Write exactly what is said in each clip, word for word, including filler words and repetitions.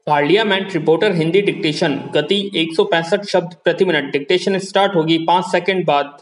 Parliament reporter Hindi dictation गति एक सौ पैंसठ शब्द प्रति मिनट। डिक्टेशन स्टार्ट होगी पाँच सेकंड बाद।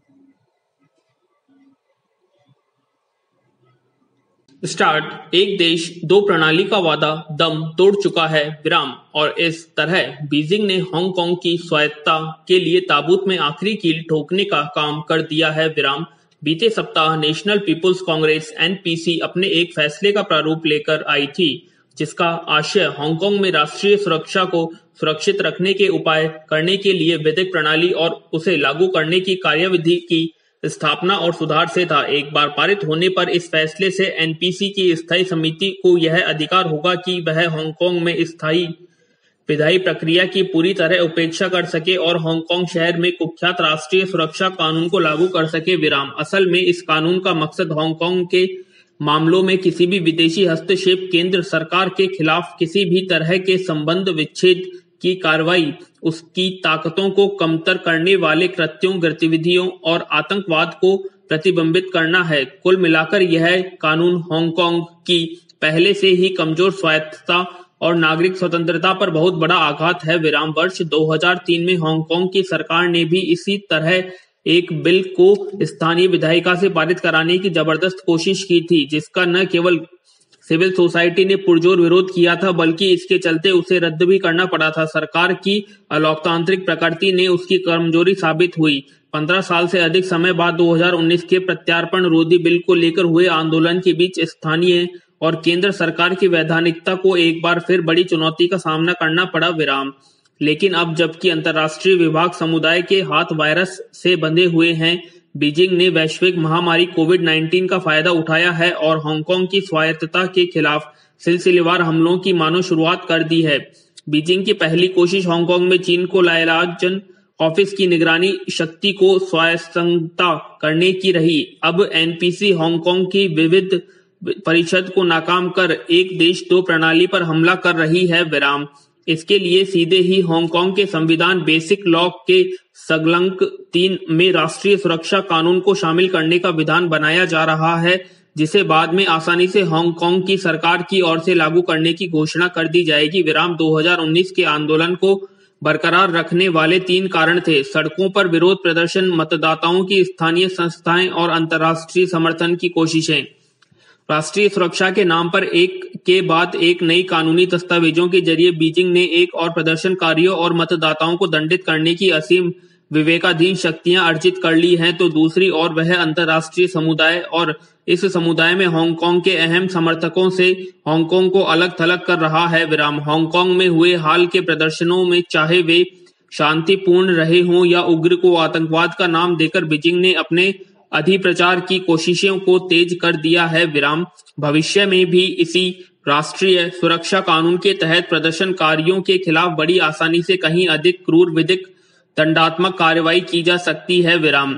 स्टार्ट। एक देश दो प्रणाली का वादा दम तोड़ चुका है विराम। और इस तरह बीजिंग ने हांगकांग की स्वायत्तता के लिए ताबूत में आखिरी कील ठोकने का काम कर दिया है विराम। बीते सप्ताह National People's Congress N P C अपने एक फैसले का प्रारूप लेकर आई थी, जिसका आशय हांगकांग में राष्ट्रीय सुरक्षा को सुरक्षित रखने के उपाय करने के लिए विधिक प्रणाली और उसे लागू करने की कार्यविधि की स्थापना और सुधार से था। एक बार पारित होने पर इस फैसले से एन पी सी की स्थायी समिति को यह अधिकार होगा कि वह हांगकांग में स्थायी विधायी प्रक्रिया की पूरी तरह उपेक्षा कर सके और हांगकांग शहर में कुख्यात राष्ट्रीय सुरक्षा कानून को लागू कर सके विराम। असल में इस कानून का मकसद हांगकांग के मामलों में किसी भी विदेशी हस्तक्षेप, केंद्र सरकार के खिलाफ किसी भी तरह के संबंध विच्छेद की कार्रवाई, उसकी ताकतों को कमतर करने वाले कृत्यों, गतिविधियों और आतंकवाद को प्रतिबंधित करना है। कुल मिलाकर यह कानून हांगकांग की पहले से ही कमजोर स्वायत्तता और नागरिक स्वतंत्रता पर बहुत बड़ा आघात है विराम। वर्ष दो हज़ार तीन में हांगकांग की सरकार ने भी इसी तरह एक बिल को स्थानीय विधायिका से पारित कराने की जबरदस्त कोशिश की थी, जिसका न केवल सिविल सोसाइटी ने पुरजोर विरोध किया था, बल्कि इसके चलते उसे रद्द भी करना पड़ा था। सरकार की अलोकतांत्रिक प्रकृति ने उसकी कमजोरी साबित हुई। पंद्रह साल से अधिक समय बाद दो हज़ार उन्नीस के प्रत्यार्पण रोधी बिल को लेकर हुए आंदोलन के बीच स्थानीय और केंद्र सरकार की वैधानिकता को एक बार फिर बड़ी चुनौती का सामना करना पड़ा विराम। लेकिन अब जबकि अंतर्राष्ट्रीय विभाग समुदाय के हाथ वायरस से बंधे हुए हैं, बीजिंग ने वैश्विक महामारी कोविड उन्नीस का फायदा उठाया है और हांगकांग की स्वायत्तता के खिलाफ सिलसिलेवार हमलों की मानो शुरुआत कर दी है। बीजिंग की पहली कोशिश हांगकांग में चीन को लाइलाजन ऑफिस की निगरानी शक्ति को स्वायत्तता करने की रही। अब एन पी सी हांगकांग की विविध परिषद को नाकाम कर एक देश दो प्रणाली पर हमला कर रही है विराम। इसके लिए सीधे ही हांगकांग के संविधान बेसिक लॉ के संकल्प तीन में राष्ट्रीय सुरक्षा कानून को शामिल करने का विधान बनाया जा रहा है, जिसे बाद में आसानी से हांगकांग की सरकार की ओर से लागू करने की घोषणा कर दी जाएगी विराम। दो हज़ार उन्नीस के आंदोलन को बरकरार रखने वाले तीन कारण थे: सड़कों पर विरोध प्रदर्शन, मतदाताओं की स्थानीय संस्थाएं और अंतर्राष्ट्रीय समर्थन की कोशिशें। राष्ट्रीय सुरक्षा के नाम पर एक के बाद एक नई कानूनी दस्तावेजों के जरिए बीजिंग ने एक और प्रदर्शनकारियों और मतदाताओं को दंडित करने की असीम विवेकाधीन शक्तियां अर्जित कर ली हैं, तो दूसरी ओर वह अंतर्राष्ट्रीय समुदाय और इस समुदाय में हांगकांग के अहम समर्थकों से हांगकांग को अलग थलग कर रहा है विराम। हांगकांग में हुए हाल के प्रदर्शनों में चाहे वे शांतिपूर्ण रहे हों या उग्र को आतंकवाद का नाम देकर बीजिंग ने अपने अधिप्रचार की कोशिशों को तेज कर दिया है विराम। भविष्य में भी इसी राष्ट्रीय सुरक्षा कानून के तहत प्रदर्शनकारियों के खिलाफ बड़ी आसानी से कहीं अधिक क्रूर विधिक दंडात्मक कार्रवाई की जा सकती है विराम।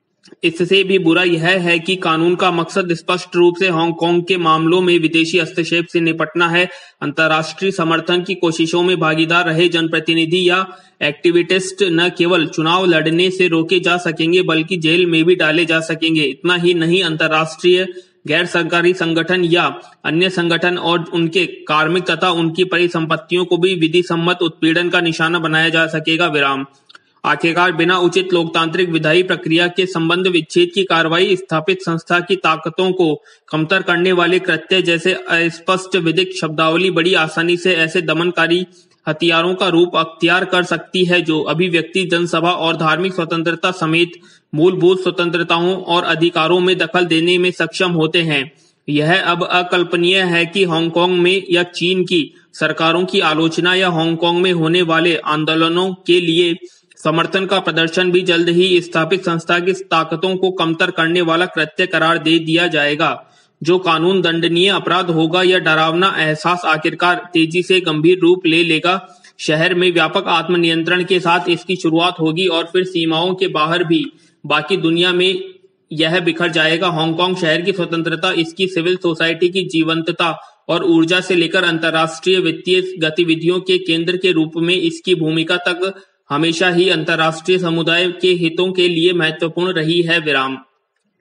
इससे भी बुरा यह है कि कानून का मकसद स्पष्ट रूप से हांगकांग के मामलों में विदेशी हस्तक्षेप से निपटना है। अंतर्राष्ट्रीय समर्थन की कोशिशों में भागीदार रहे जनप्रतिनिधि या एक्टिविस्ट न केवल चुनाव लड़ने से रोके जा सकेंगे, बल्कि जेल में भी डाले जा सकेंगे। इतना ही नहीं, अंतर्राष्ट्रीय गैर सरकारी संगठन या अन्य संगठन और उनके कार्मिक तथा उनकी परिसंपत्तियों को भी विधि सम्मत उत्पीड़न का निशाना बनाया जा सकेगा विराम। आखिरकार बिना उचित लोकतांत्रिक विधायी प्रक्रिया के संबंध विच्छेद की कार्रवाई, स्थापित संस्था की ताकतों को कमतर करने वाले कृत्य जैसे अस्पष्ट विधिक शब्दावली बड़ी आसानी से ऐसे दमनकारी हथियारों का रूप अख्तियार कर सकती है जो अभिव्यक्ति, जनसभा और धार्मिक स्वतंत्रता समेत मूलभूत स्वतंत्रताओं और अधिकारों में दखल देने में सक्षम होते हैं। यह अब अकल्पनीय है कि हांगकांग में या चीन की सरकारों की आलोचना या हांगकांग में होने वाले आंदोलनों के लिए समर्थन का प्रदर्शन भी जल्द ही स्थापित संस्था की ताकतों को कमतर करने वाला कृत्य करार दे दिया जाएगा। जो कानून दंडनीय अपराध होगा या डरावना एहसास आखिरकार तेजी से गंभीर रूप ले लेगा। शहर में व्यापक आत्मनियंत्रण के साथ इसकी शुरुआत होगी और फिर सीमाओं के बाहर भी बाकी दुनिया में यह बिखर जाएगा। हांगकांग शहर की स्वतंत्रता, इसकी सिविल सोसाइटी की जीवंतता और ऊर्जा से लेकर अंतर्राष्ट्रीय वित्तीय गतिविधियों के केंद्र के रूप में इसकी भूमिका तक हमेशा ही अंतर्राष्ट्रीय समुदाय के हितों के लिए महत्वपूर्ण रही है विराम।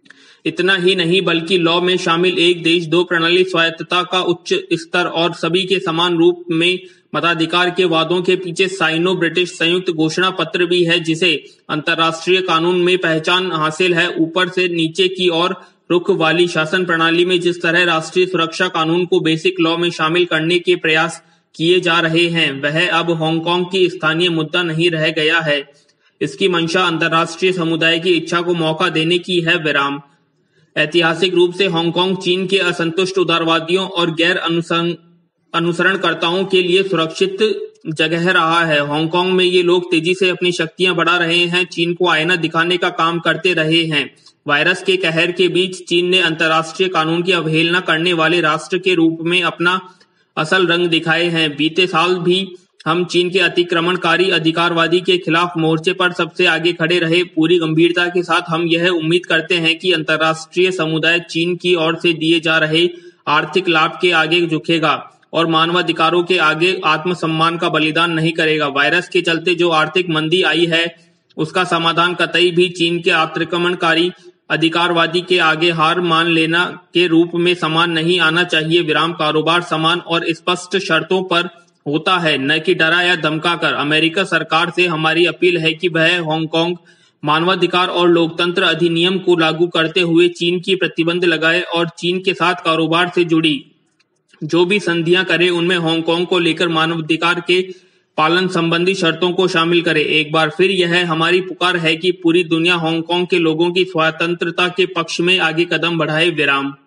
इतना ही नहीं बल्कि लॉ में शामिल एक देश दो प्रणाली स्वायत्तता का उच्च स्तर और सभी के समान रूप में मताधिकार के वादों के पीछे साइनो ब्रिटिश संयुक्त घोषणा पत्र भी है, जिसे अंतर्राष्ट्रीय कानून में पहचान हासिल है। ऊपर से नीचे की ओर रुख वाली शासन प्रणाली में जिस तरह राष्ट्रीय सुरक्षा कानून को बेसिक लॉ में शामिल करने के प्रयास किए जा रहे हैं, वह अब हांगकांग की स्थानीय मुद्दा नहीं रह गया है। इसकी मंशा अंतर्राष्ट्रीय समुदाय की इच्छा को मौका देने की है। विराम। ऐतिहासिक रूप से हांगकांग चीन के असंतुष्ट उदारवादियों और गैर अनुसरणकर्ताओं के लिए सुरक्षित जगह रहा है। हांगकांग में ये लोग तेजी से अपनी शक्तियां बढ़ा रहे हैं, चीन को आईना दिखाने का काम करते रहे हैं। वायरस के कहर के बीच चीन ने अंतर्राष्ट्रीय कानून की अवहेलना करने वाले राष्ट्र के रूप में अपना असल रंग दिखाए हैं। बीते साल भी हम चीन के अतिक्रमणकारी अधिकारवादी के खिलाफ मोर्चे पर सबसे आगे खड़े रहे। पूरी गंभीरता के साथ हम यह उम्मीद करते हैं कि अंतर्राष्ट्रीय समुदाय चीन की ओर से दिए जा रहे आर्थिक लाभ के आगे झुकेगा और मानवाधिकारों के आगे आत्मसम्मान का बलिदान नहीं करेगा। वायरस के चलते जो आर्थिक मंदी आई है, उसका समाधान कतई भी चीन के अतिक्रमणकारी अधिकारवादी के आगे हार मान लेना के रूप में समान नहीं आना चाहिए। विराम। कारोबार समान और स्पष्ट शर्तों पर होता है, न कि डरा या धमकाकर। अमेरिका सरकार से हमारी अपील है कि वह हांगकांग मानवाधिकार और लोकतंत्र अधिनियम को लागू करते हुए चीन की प्रतिबंध लगाए और चीन के साथ कारोबार से जुड़ी जो भी संधियां करे उनमें हांगकांग को लेकर मानवाधिकार के पालन संबंधी शर्तों को शामिल करे। एक बार फिर यह हमारी पुकार है कि पूरी दुनिया हांगकांग के लोगों की स्वतंत्रता के पक्ष में आगे कदम बढ़ाए। विराम।